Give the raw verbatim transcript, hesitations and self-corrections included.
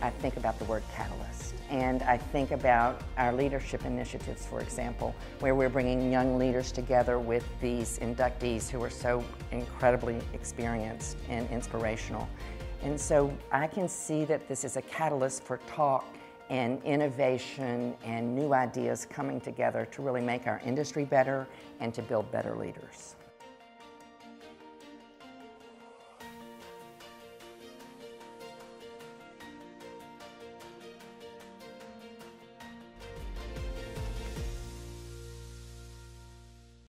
I think about the word catalyst. And I think about our leadership initiatives, for example, where we're bringing young leaders together with these inductees who are so incredibly experienced and inspirational. And so I can see that this is a catalyst for talk and innovation and new ideas coming together to really make our industry better and to build better leaders.